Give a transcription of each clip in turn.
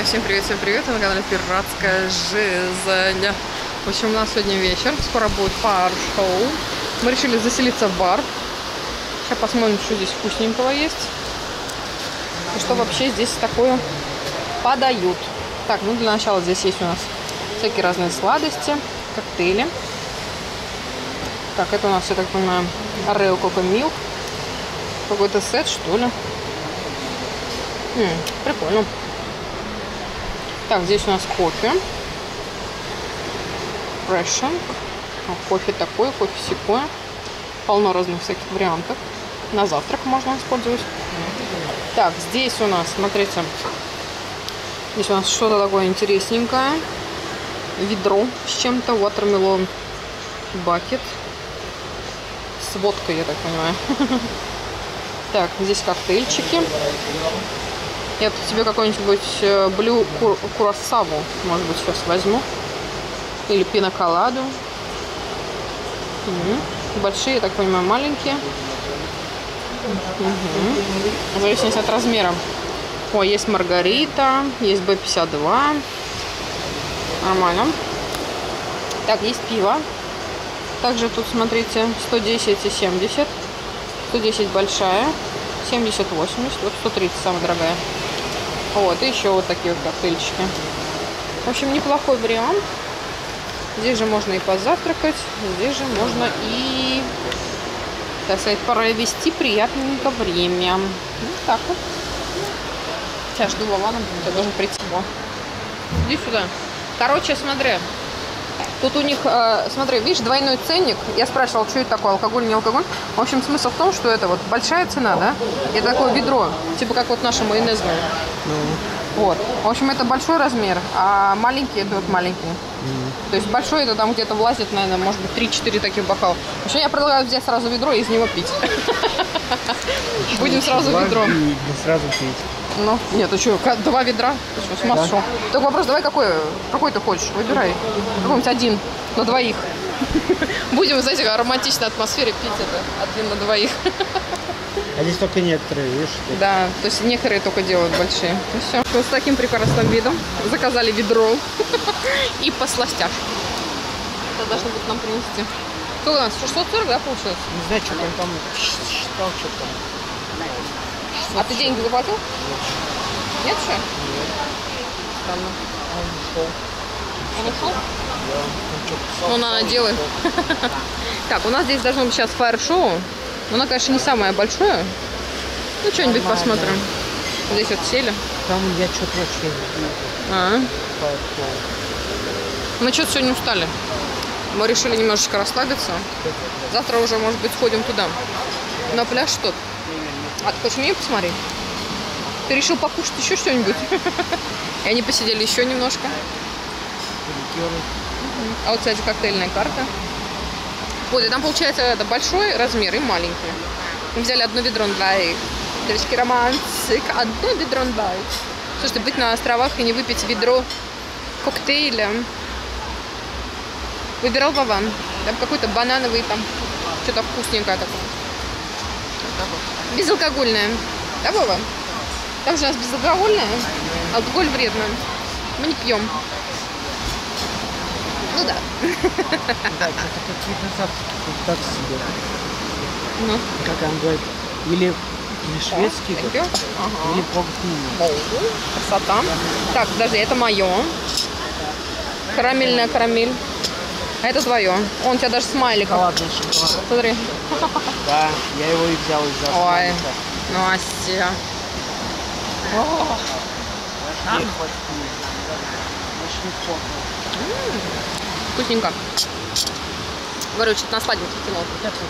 Всем привет, вы на канале Пиратская жизнь. В общем, у нас сегодня вечер, скоро будет фаер-шоу. Мы решили заселиться в бар. Сейчас посмотрим, что здесь вкусненького есть. И что вообще здесь такое подают. Так, ну для начала здесь есть у нас всякие разные сладости, коктейли. Так, это у нас, я так понимаю, Орео Коко Милк. Какой-то сет, что ли. Прикольно. Так, здесь у нас кофе. Фрешинг. Кофе такой, кофе сякое. Полно разных всяких вариантов. На завтрак можно использовать. Так, здесь у нас, смотрите, здесь у нас что-то такое интересненькое. Ведро с чем-то. Watermelon bucket. С водкой, я так понимаю. Так, здесь коктейльчики. Я тут себе какой-нибудь блю курасаву, может быть, сейчас возьму. Или пиноколаду. Большие, я так понимаю, маленькие. В зависимости от размера. О, есть маргарита, есть B52. Нормально. Так, есть пиво. Также тут, смотрите, 110 и 70. 110 большая, 70, 80, вот 130 самая дорогая. Вот, и еще вот такие вот коктейльчики. В общем, неплохой вариант. Здесь же можно и позавтракать, здесь же можно и, так сказать, провести приятненько время. Вот так вот. Сейчас жду Вована, я должен прийти. Иди сюда. Короче, смотри. Тут у них, смотри, видишь, двойной ценник. Я спрашивала, что это такое, алкоголь, не алкоголь. В общем, смысл в том, что это вот большая цена, да? И такое ведро, типа как вот наше майонезное. Вот. В общем, это большой размер, а маленький это вот маленький. То есть большой это там где-то влазит, наверное, может быть, 3-4 таких бокала. В общем, я предлагаю взять сразу ведро и из него пить. Будем сразу ведро. Сразу пить. Ну, нет, ты что, 2 ведра? Ты что, с ума сошел? Только вопрос, давай какой ты хочешь? Выбирай. Какой-нибудь один на двоих. Будем, знаете, в романтичной атмосфере пить это один на двоих. А здесь только некоторые, видишь? Да, то есть некоторые только делают большие. Ну все. Вот с таким прекрасным видом заказали ведро и посластяшку. Это должны будут нам принести. Сколько у нас? 640, да, получилось? Не знаю, что там считал, что там. А ты деньги заплатил? Нет еще? Нет. Странно. Он ушел? Да. Ну, надо делать. Так, у нас здесь должно быть сейчас фаер-шоу. Оно, конечно, не самое большое. Ну, что-нибудь посмотрим. Здесь вот сели. Там я что-то вообще не Мы что-то сегодня устали. Мы решили немножечко расслабиться. Завтра уже, может быть, сходим туда. На пляж что-то. А ты хочешь мне посмотреть? Ты решил покушать еще что-нибудь? И они посидели еще немножко. А вот, кстати, коктейльная карта. Вот, и там, получается, это большой размер и маленький. Мы взяли одно ведро на двоих. Девочки, романтик. Одно ведро на двоих. Слушайте, быть на островах и не выпить ведро коктейля. Выбирал Вован. Там какой-то банановый, там что-то вкусненькое такое. Безалкогольное. Да, Вова? Там же у нас безалкогольное. Алкоголь вредно. Мы не пьем. Ну да. Да, что-то какие-то завтраки так себе. Ну. Как он говорит, или шведский, или погнул. Красота. Так, подожди, это мое. Карамельная карамель. А это твое. Он у тебя даже смайлик. Шоколадный шоколад. Смотри. Да, я его и взял из-за Ой, Настя. Вкусненько. Говорю, что-то на сладенький тянул.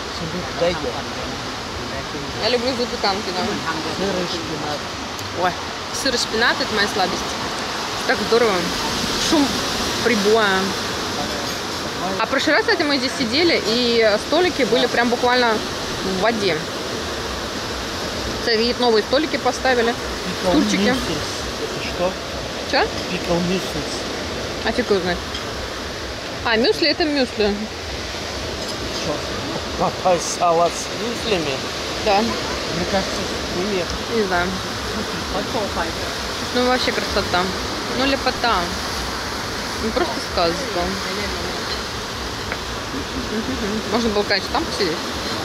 Я люблю запеканки, да. Сыр и шпинат. Ой, сыр и шпинат — это моя сладость. Так здорово. Шум прибоя. А в прошлый раз, кстати, мы здесь сидели, и столики были прям буквально в воде. Видите, новые столики поставили. Стульчики. Это что? Че? Пикл мюслис. А фиг его знает. А, мюсли — это мюсли. Что? Папай салат с мюслями? Да. Мне кажется, нет. Не знаю. Ну, вообще красота. Ну, лепота. Не просто сказка. Можно было, конечно, там посидеть.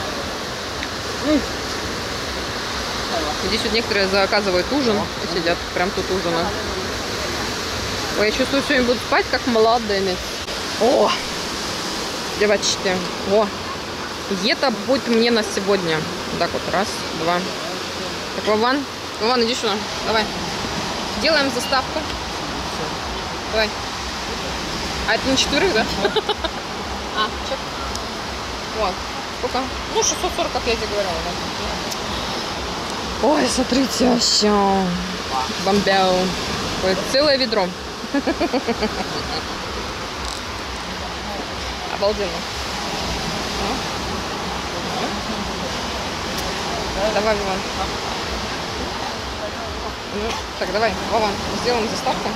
Здесь вот некоторые заказывают ужин и сидят прям тут ужинают. Ой, я чувствую, сегодня буду спать как молодые. О, девочки. О, и это будет мне на сегодня. Так вот, раз, два. Так, Вован, иди сюда. Давай. Делаем заставку. Давай. А это на 4, да? А, чек. Вот. Сколько? Ну, 640, как я тебе говорила. Да? Ой, смотрите, вообще. Бомбяу. Ой, целое ведро. Обалденно. Давай, Вован. Ну, так, давай, Вован, сделаем заставку.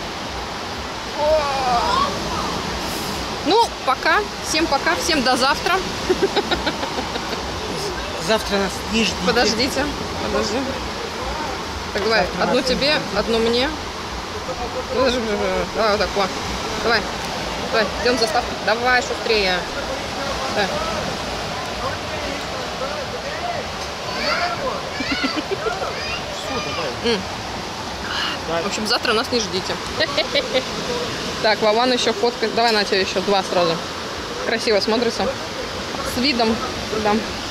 Ну, пока. Всем до завтра. Завтра нас не ждите. Подождите. Так, давай, завтра одну тебе, одну мне. Давай, вот так, вот. Давай, делаем заставку. Давай, шустрее. Давай. В общем, завтра нас не ждите. Так, Вован еще фоткает. Давай на тебя еще 2 сразу. Красиво смотрится. С видом. Да.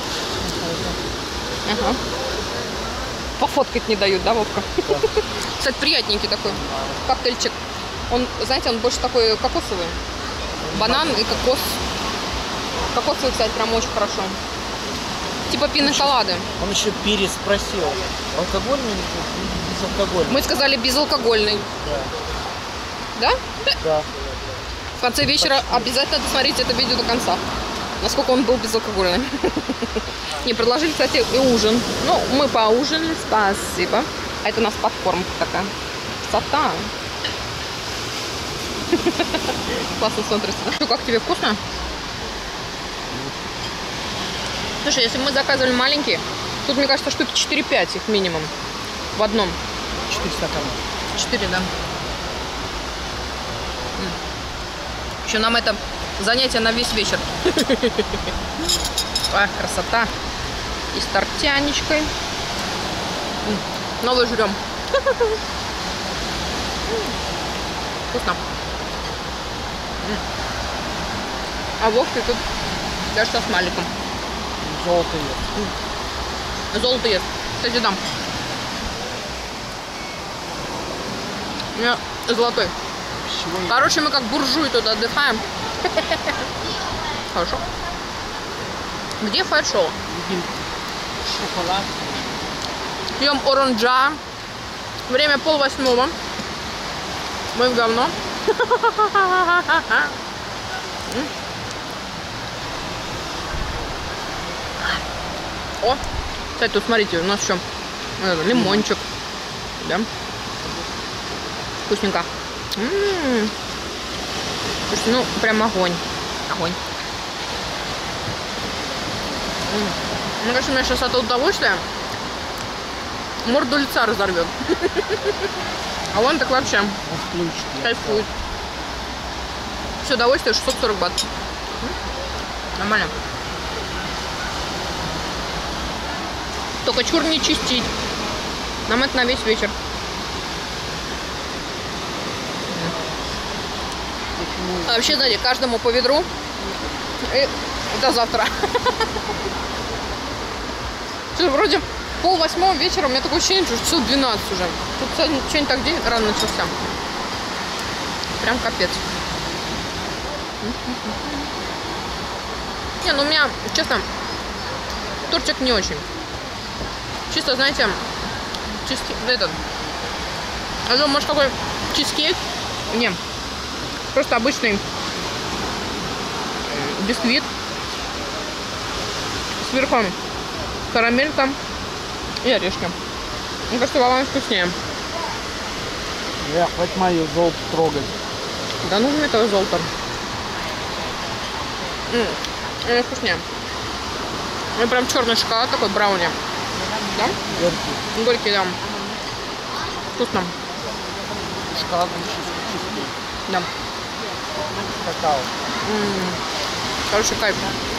Ага. Пофоткать не дают, да, Вовка? Да. Кстати, приятненький такой коктейльчик. Он, знаете, он больше такой кокосовый. Банан и кокос. Кокосовый, кстати, прям очень хорошо. Типа пиноколады. Он еще переспросил. Алкогольный или безалкогольный? Мы сказали безалкогольный. Да. Да? Да. В конце вечера обязательно досмотрите это видео до конца. Насколько он был безалкогольный. Не, предложили, кстати, и ужин. Ну, мы поужинали, спасибо. А это у нас подкормка такая. Красота. Классно смотрится. Ну, как тебе, вкусно? Слушай, если мы заказывали маленькие, тут, мне кажется, штуки 4-5 их минимум. В одном. 4 стакана. 4, да. Еще нам это занятие на весь вечер. А, красота. И с тортяничкой. Новый жрем. Вкусно. А Вовка тут даже со смайликом. Золото ест. Золото ест. Кстати, дам. У меня золотой. Короче, мы как буржуи тут отдыхаем. Хорошо. Где фэт-шоу? Шоколад. Пьем оранжа. Время 7:30. Мы в говно. О, кстати, тут смотрите, у нас еще лимончик. Да? Вкусненько. Слушайте, ну, прям огонь. Огонь. Мне кажется, у меня сейчас от удовольствия морду лица разорвет. А он так вообще кайфует. Все, удовольствие 640 бат. Нормально. Только чур не чистить. Нам это на весь вечер. А вообще, знаете, каждому по ведру. И до завтра. Вроде 7:30 вечера, у меня такое ощущение, что часов 12 уже. Тут что-нибудь так день рано начался. Прям капец. Не, ну у меня, честно, тортик не очень. Чисто, знаете, этот. Я думаю, может, такой чизкейк? Не. Просто обычный бисквит. Сверху карамелька и орешки. Мне кажется, Вован вкуснее. Хватит мою золото трогать. Да ну мне твое золото. Это вкуснее. Ну прям черный шоколад такой, брауни. Да? Горький. Горький, да. Вкусно. Шоколад чистый. Да. Какао. Короче, кайф.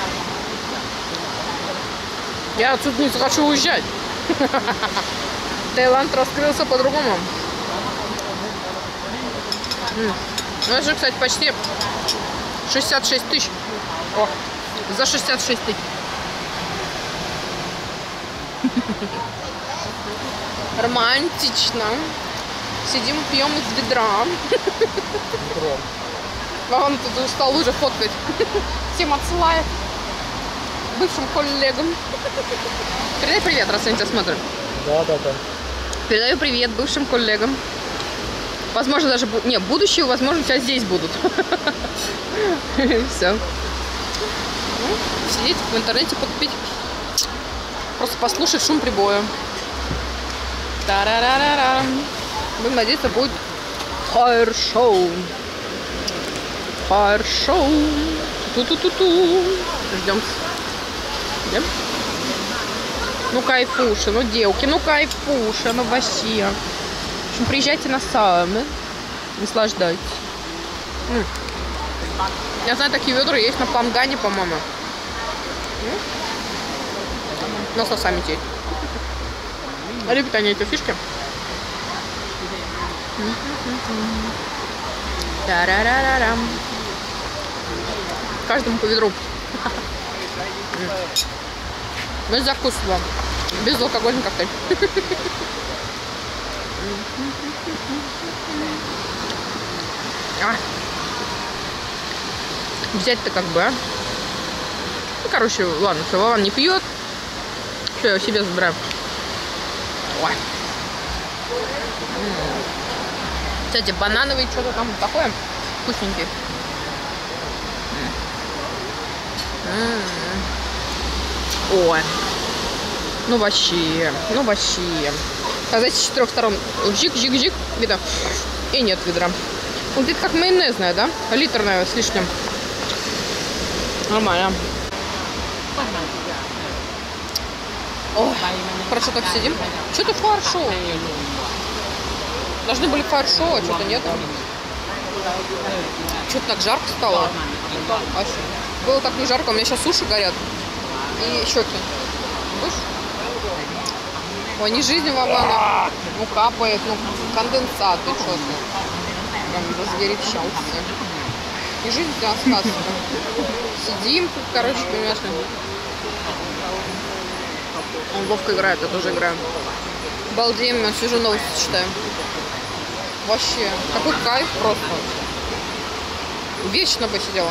Я отсюда не захочу уезжать. Таиланд раскрылся по-другому. Ну, это же, кстати, почти 66 тысяч. О, за 66 тысяч. Романтично. Сидим, пьем из ведра. Он тут устал уже фоткать. Всем отсылает. Бывшим коллегам. Передай привет, раз они тебя смотрят. Да. Передаю привет бывшим коллегам. Возможно, даже... Не, будущие, возможно, сейчас здесь будут. Все. Сидеть в интернете, покупить. Просто послушать шум прибоя. Та-ра-ра-ра-ра. Будем надеяться, будет фаер-шоу. Фаер-шоу. Ту-ту-ту-ту. Ждем. Ждем. Ну, кайфуша, ну, девки, ну, кайфуша, ну, вообще. В общем, приезжайте на Саамы, наслаждайтесь. Я знаю, такие ведра есть на Пангане, по-моему. Но со сами теперь. Любят они эти фишки. Та-ра-ра-ра-рам. Каждому по ведру. Ну, закус вам. Безалкогольный коктейль. Взять-то как бы, а? Ну, короче, ладно, все, Вован не пьет. Все, я себе забираю. Ой. Кстати, банановый что-то там такое вкусненький. Ой. Ну вообще. А знаете, с 4 сторон жик-жик-жик, вида. И нет ведра. Вот это как майонезная, да? Литрная с лишним. Нормально. Ой, хорошо так сидим. Что-то фаер-шоу. Должны были фаер-шоу, а что-то нет. Что-то так жарко стало. Было так не жарко, у меня сейчас уши горят. И щеки. Слышишь? Ой, не жизнь Вована. Ну, капает, ну, конденсат. Ты что ты? Прям разгорячался. И жизнь у тебя сказка. Сидим тут, короче, понимаешь. Он ловко играет, я тоже играю. Балдеем, я сижу, новости читаю. Вообще, какой кайф просто. Вечно посидела.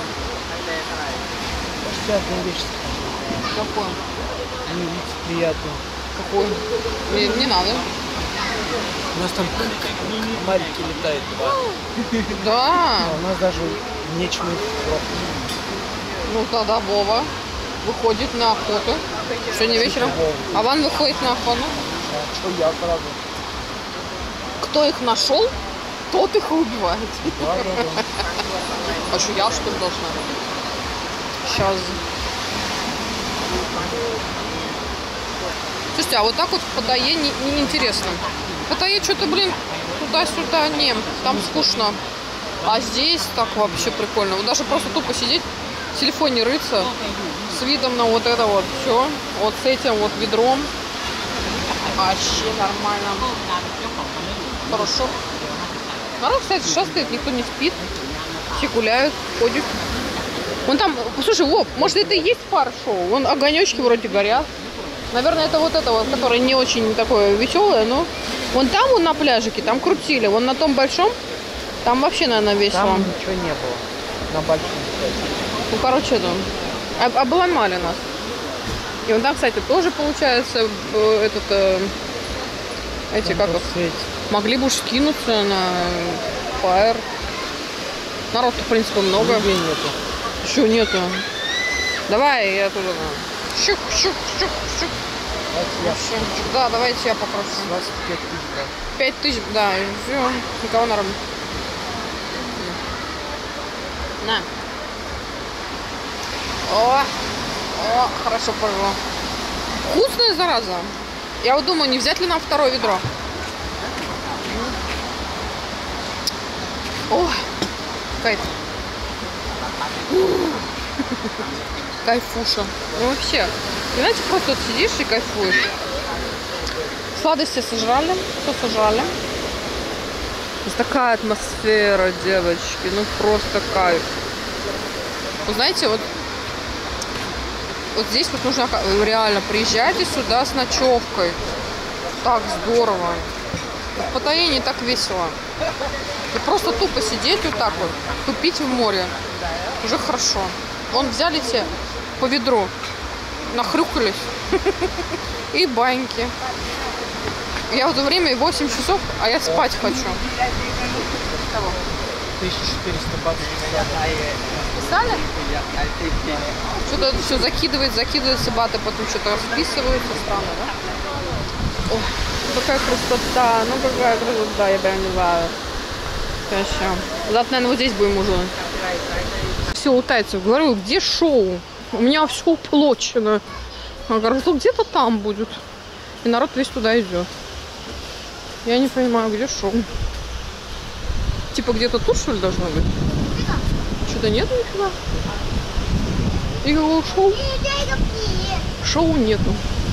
Приятная вещь. Какой? Ну, приятно. Какой? Не надо. У нас там комарики летают. Да. У нас даже нечего их пробовать. Ну тогда Вова выходит на охоту. Сегодня вечером. А Ван выходит на охоту. А что я, правда? Кто их нашел, тот их и убивает. Да. А что я, что ли, должна? Сейчас. Слушайте, а вот так вот в Паттайе неинтересно. В Паттайе что-то, блин, туда-сюда, не, там скучно. А здесь так вообще прикольно. Вот даже просто тупо сидеть, в телефоне рыться, с видом на вот это вот все, вот с этим вот ведром. Вообще нормально. Хорошо. Народ, кстати, шастает, никто не спит. Все гуляют, ходят. Вон там, слушай, Вов, может это и есть фаер-шоу? Вон огонечки вроде горят. Наверное, это вот, которое не очень такое веселое, но вон там, вон на пляжике, там крутили. Вон на том большом, там вообще, наверное, весело. Там ничего не было. На большом, кстати. Ну, короче, да. Обломали нас. И вон там, кстати, тоже получается эти, как их, могли бы уж скинуться на фаер. Народ-то, в принципе, много. Нету. Еще нету. Давай, я туда. Щук. Да, давайте я попрошу. 25 тысяч, да. 5 тысяч, да, и все. Никого на работе. На. О, хорошо пошло. Вкусная зараза. Я вот думаю, не взять ли нам второе ведро? О, кайф. Кайфуша. Ну вообще, знаете, просто вот сидишь и кайфуешь. Сладости сожрали, все сожрали. Здесь такая атмосфера, девочки, ну просто кайф. Вы знаете, вот здесь вот нужно реально приезжайте сюда с ночевкой. Так здорово. В Паттайе не так весело. И просто тупо сидеть вот так вот, тупить в море. Уже хорошо. Вон взяли те по ведру, нахрюкались. И баньки. Я в это время 8 часов, а я спать хочу. 1400 баксов. Писали? Что-то все закидывается баты, потом что-то расписываются. Странно, да? Ой, какая красота. Ну какая красота, я прям не знаю. Вообще. Завтра, наверное, вот здесь будем ужинать. Все, у тайцев. Говорю, где шоу? У меня все уплочено. Я говорю, что где-то там будет. И народ весь туда идет. Я не понимаю, где шоу. Типа где-то тут, что ли, должно быть? Что-то нету нифига. И какого шоу? Шоу нету.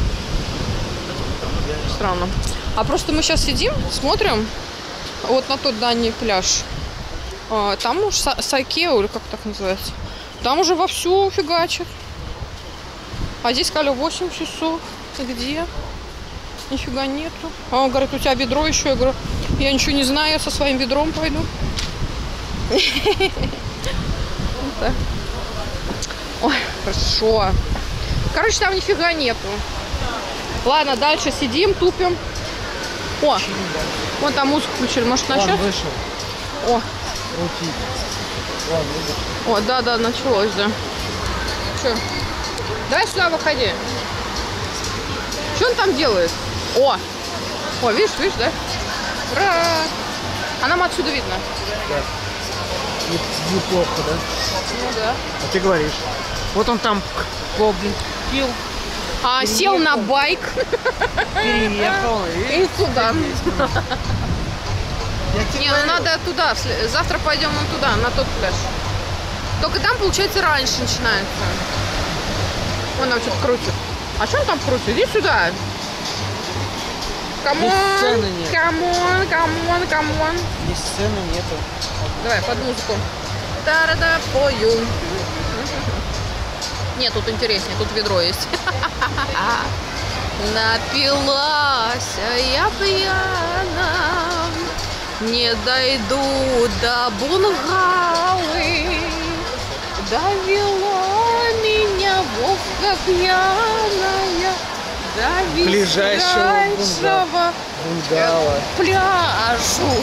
Странно. А просто мы сейчас сидим, смотрим вот на тот дальний пляж. Там уж Сайкео, или как так называется. Там уже вовсю фигачит. А здесь сказали 8 часов. Где? Нифига нету. А он говорит, у тебя ведро еще. Я говорю, я ничего не знаю, я со своим ведром пойду. Ой, хорошо. Короче, там нифига нету. Ладно, дальше сидим, тупим. О, вон там музыку включили. Может, начнёт? О. О, да, началось, да. Че? Давай сюда выходи. Что он там делает? О, видишь, да? Ура! А нам отсюда видно. Да. Неплохо, да? Ну да. А ты говоришь. Вот он там сел. Сел на байк. Переехал. И туда. Не, ну надо туда. Завтра пойдем вон туда, на тот пляж. Только там, получается, раньше начинается. Он там что-то крутит. А что он там крутит? Иди сюда. Камон, камон. Здесь сцены нету. Давай, под музыку. Та-да-да, пою. Нет, тут интереснее, тут ведро есть. Напилась я пьяна, не дойду до Бунгалы. Довела меня Вовка пьяная до ближайшего Бунгало. пляжу.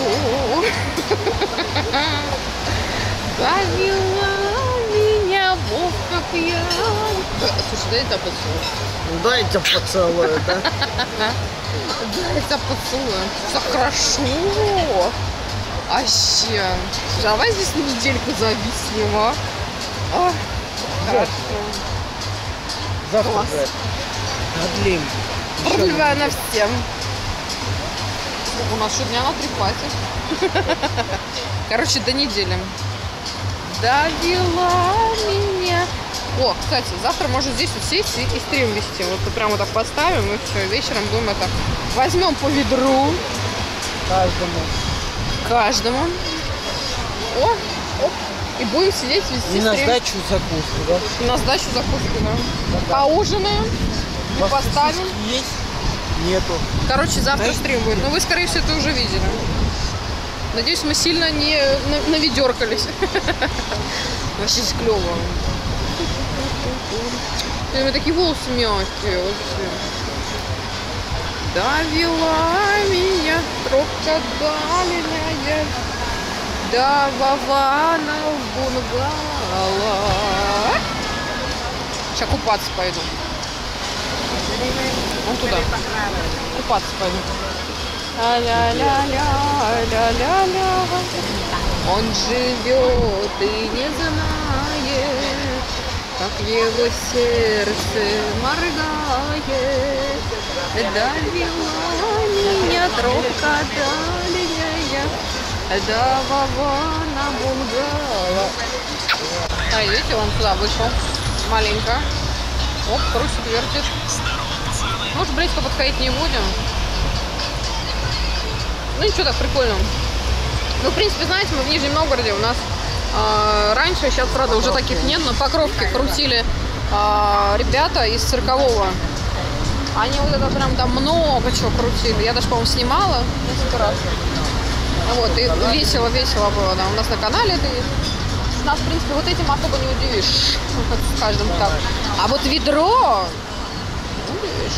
Довела меня Вовка пьяная. Слушай, дай это поцелуй. Дайте поцелуй, да? Дай это поцелуй. Все хорошо. Вообще. Давай здесь на недельку зависнем, а? Хорошо. Завтра продлим. Продлеваю на всем. У нас что, дня на 3 хватит. Короче, до недели. Довела меня. О, кстати, завтра можно здесь вот сесть и стрим вести. Вот прямо так поставим и все. Вечером будем это. Возьмем по ведру. Каждому. О, оп. И будем сидеть вести И на стрим. сдачу закуску, да? И на сдачу закуску, да. Поужинаем. И поставим. Есть? Нету. Короче, завтра стрим будет. Но вы, скорее всего, это уже видели. Надеюсь, мы сильно не наведеркались. Вообще клево. У меня такие волосы мягкие вообще. Довела меня тропка дальняя до Вавана в Бунгало. Сейчас купаться пойду. Вон туда. Купаться пойду. Ля-ля-ля-ля-ля-ля-ля. Он живет и не знает, как его сердце моргает. Довела меня тропка дальняя Да, на бунгало. А, видите, он туда вышел. Маленько. Оп, крутит, вертит. Может, близко подходить не будем. Ну, ничего, так прикольно. Ну, в принципе, знаете, мы в Нижнем Новгороде. У нас раньше, сейчас, правда, уже таких нет, но Покровки крутили ребята из циркового. Они вот это прям там много чего крутили. Я даже, по-моему, снимала несколько раз. Вот, и весело было, да. У нас на канале это есть. Нас, в принципе, вот этим особо не удивишь. С каждым так. А вот ведро удивишь.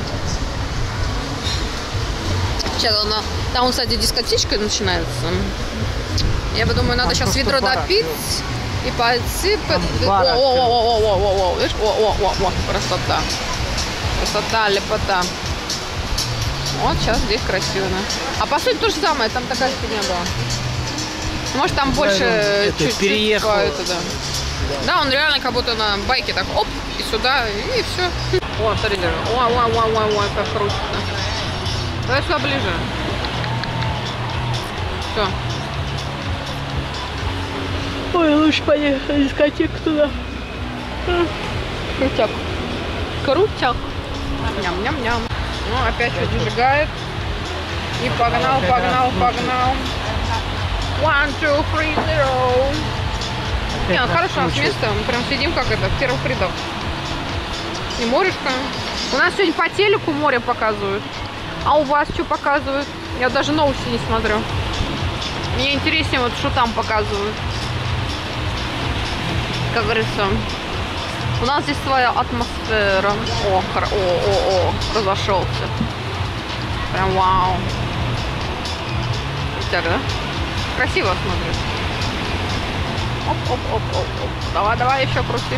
Сейчас там, кстати, дискотечка начинается. Я думаю, надо сейчас ведро допить и подсыпать. О, видишь? О, красота. Красота, лепота. Вот сейчас здесь красиво, да. А по сути то же самое, там такая фигня была. Может, там больше чуть-чуть переехал. Да, он реально как будто на байке так оп, и сюда, и все. О, смотрите. Ой, как круто. Давай сюда ближе. Все. Ой, лучше поехать на дискотеку туда. Крутяк. Крутяк. Ням-ням-ням. Ну, опять что зажигает. И погнал. 1, 2, 3, 0. Не, ну хорошо, у нас место. Мы прям сидим как это, в первых рядах. И морешко. У нас сегодня по телеку море показывают. А у вас что показывают? Я даже новости не смотрю. Мне интереснее, вот что там показывают. Как говорится, у нас здесь своя атмосфера. О, разошелся. Прям вау. Так, да? Красиво смотрит. Оп. Давай еще крути.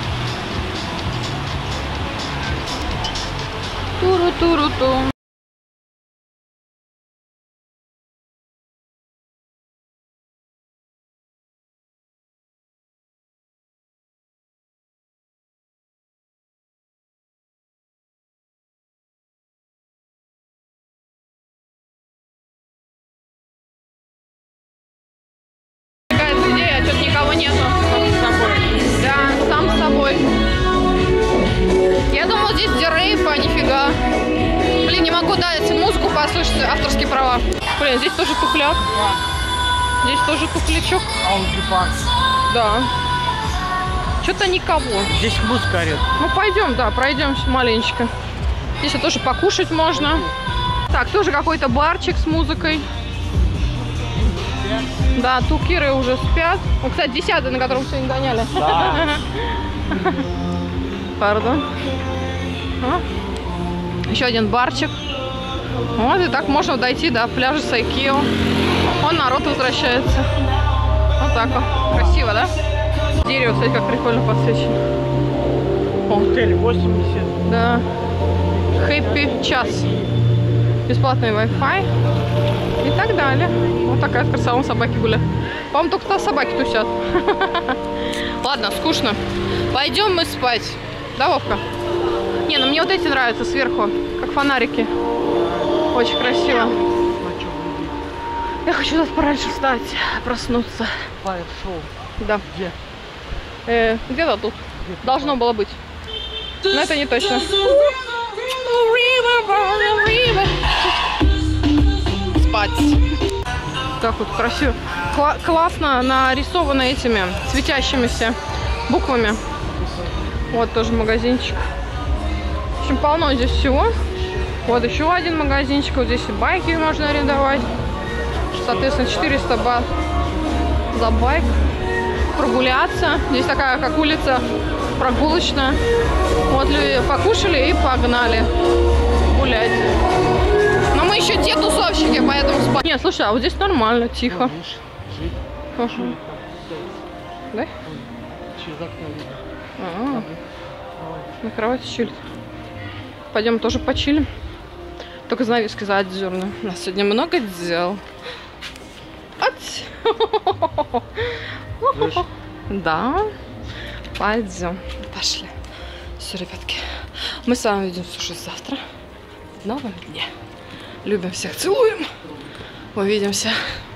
Туру-туру-ту. Никого нету. Да, сам с собой. Я думал, здесь рейв, а нифига. Блин, не могу дать музыку послушать, авторские права. Блин, здесь тоже тухляк. Здесь тоже туфлячок. Аудиопарк. Да. Что-то никого. Здесь музыка орёт. Ну пойдем, да, пройдемся маленечко. Здесь тоже покушать можно. Так, тоже какой-то барчик с музыкой. Да, тукиры уже спят. Ну, кстати, 10-й, на котором сегодня гоняли. Да. Пардон. Еще один барчик. Вот, и так можно дойти до пляжа Сайкио. Вон народ возвращается. Вот так вот. Красиво, да? Дерево, кстати, как прикольно подсвечено. Отель 80. Да. Хэппи час. Бесплатный Wi-Fi. И так далее. Вот такая красота, собаки гуляют. По-моему, только там собаки тусят. Ладно, скучно. Пойдем мы спать. Да, Вовка? Не, ну мне вот эти нравятся сверху, как фонарики. Очень красиво. Я хочу сейчас пораньше встать, проснуться. Фаер-шоу. Да. Где? Где-то тут. Должно было быть. Но это не точно. Спать. Так вот красиво. Классно нарисовано этими светящимися буквами. Вот тоже магазинчик. В общем, полно здесь всего. Вот еще один магазинчик. Вот здесь и байки можно арендовать. Соответственно, 400 бат за байк. Прогуляться. Здесь такая, как улица прогулочная. Вот люди покушали и погнали гулять. Но мы еще те тусовщики, поэтому спать. Нет, слушай, а вот здесь нормально, тихо. Ага. Да? Через окно видно. На кровати чилит. Пойдем тоже почилим. Только занавески задерну. У нас сегодня много дел. Да. Пойдем. Пошли. Все, ребятки. Мы с вами увидимся уже завтра. В новом дне. Любим всех, целуем. Увидимся.